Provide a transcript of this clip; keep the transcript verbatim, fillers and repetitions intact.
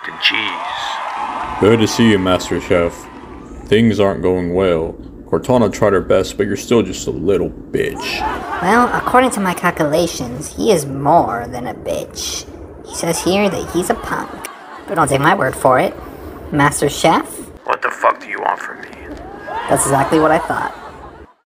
and cheese. Good to see you, Master Chef. Things aren't going well. Cortana tried her best, but you're still just a little bitch. Well, according to my calculations, he is more than a bitch. He says here that he's a punk. But don't take my word for it. Master Chef? What the fuck do you want from me? That's exactly what I thought.